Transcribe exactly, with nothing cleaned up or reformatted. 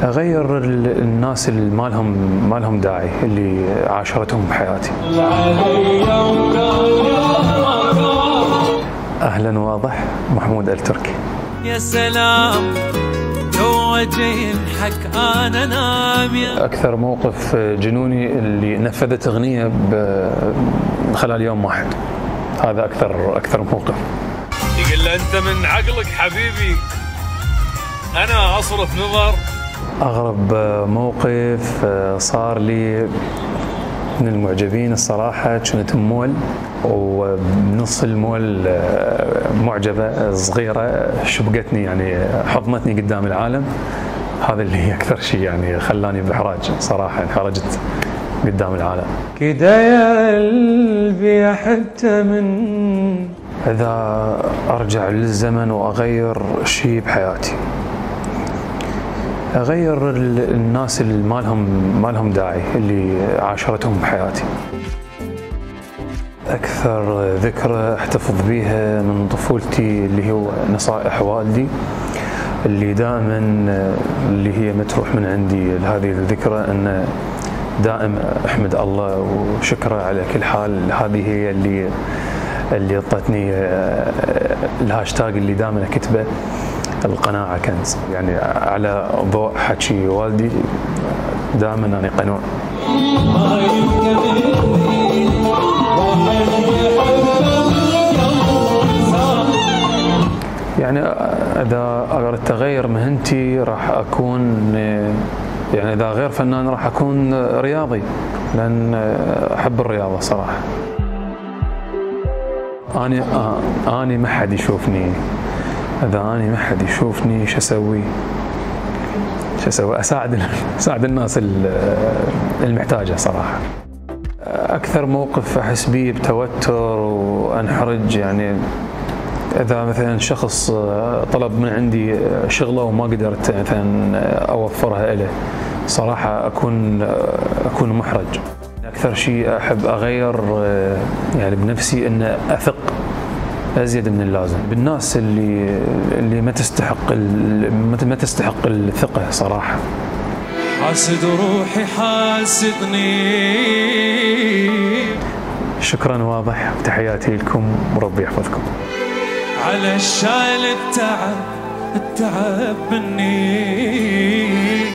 اغير الناس اللي ما لهم ما لهم داعي اللي عاشرتهم بحياتي. اهلا واضح، محمود التركي. يا سلام تو ينحك انا نام. اكثر موقف جنوني اللي نفذت اغنيه خلال يوم واحد، هذا اكثر اكثر موقف. يقول له انت من عقلك حبيبي، انا اصرف نظر. اغرب موقف صار لي من المعجبين الصراحه، كنت مول وبنص المول معجبه صغيره شبقتني، يعني حضنتني قدام العالم. هذا اللي هي اكثر شيء يعني خلاني باحراج صراحه، انحرجت قدام العالم. كده يا قلبي حتى من اذا ارجع للزمن واغير شيء بحياتي، اغير الناس اللي ما لهم ما لهم داعي اللي عاشرتهم بحياتي. اكثر ذكرى احتفظ بيها من طفولتي اللي هو نصائح والدي، اللي دائما اللي هي متروح من عندي لهذه الذكرى ان دائم احمد الله وشكره على كل حال. هذه هي اللي اللي اعطتني الهاشتاج اللي دائما اكتبه، القناعة كنز. يعني على ضوء حكي والدي دائما أنا قنوع. يعني إذا أردت أغير مهنتي راح أكون، يعني إذا غير فنان راح أكون رياضي، لأن أحب الرياضة صراحة. أنا أنا ما حد يشوفني، إذا أنا ما حد يشوفني شو أسوي؟ شو أسوي؟ أساعد أساعد الناس المحتاجة صراحة. أكثر موقف أحس به بتوتر وأنحرج، يعني إذا مثلا شخص طلب من عندي شغلة وما قدرت مثلا أوفرها له، صراحة أكون أكون محرج. أكثر شيء أحب أغير يعني بنفسي إن أثق أزيد من اللازم بالناس اللي اللي ما تستحق ما تستحق الثقة صراحة. حاسد روحي حاسدني. شكرا واضح، تحياتي لكم وربي يحفظكم. على الشايل التعب التعب مني.